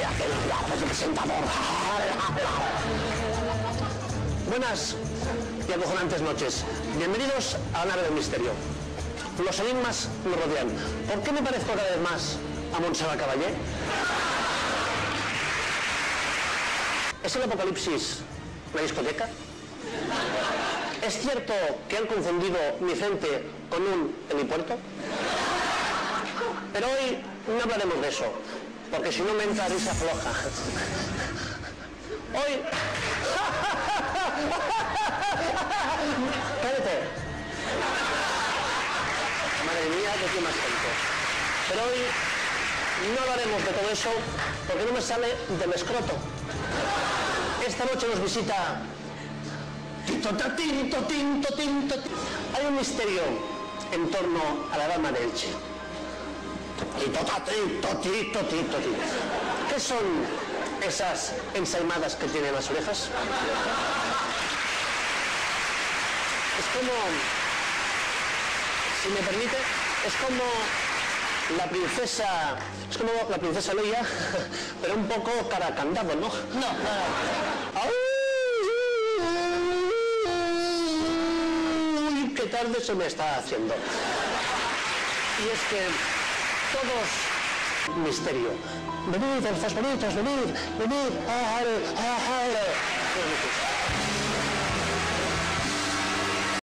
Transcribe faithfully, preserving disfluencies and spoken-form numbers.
el presentador. Buenas y acojonantes noches. Bienvenidos a la nave del misterio. Los enigmas nos rodean. ¿Por qué me parezco cada vez más a Montserrat Caballé? ¿Es el apocalipsis una discoteca? ¿Es cierto que han confundido mi frente con un helipuerto? Pero hoy no hablaremos de eso, porque si no me entra risa floja. Hoy... Cállate. Madre mía, que tiene más gente. Pero hoy no hablaremos de todo eso, porque no me sale del escroto. Esta noche nos visita... Tinto, tinto, tinto, tinto. Hay un misterio en torno a la dama de Elche. Tinto, tinto, tinto, tinto, tinto. ¿Qué son esas ensaimadas que tienen las orejas? Es como, si me permite, es como la princesa, es como la princesa Leia, pero un poco cara candado, ¿no? No, no, no. ¡Uy, qué tarde se me está haciendo! Y es que todos misterio. Venid, elfos bonitos, venid, venid. ¡Ah, ah, ah!